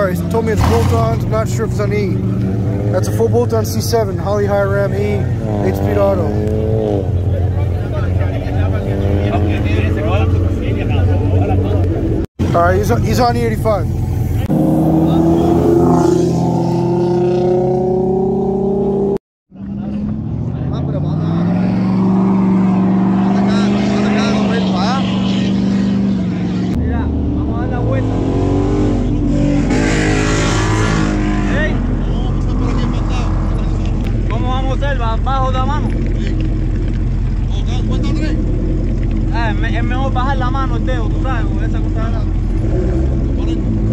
car. He told me it's bolt-ons. I'm not sure if it's on E. That's a full bolt-on C7, Holly High Ram E, 8-speed auto. All right, he's on E85. Bajo de la mano. ¿Cuánto tres? Es mejor bajar la mano el dedo, tú sabes, con esa cosa.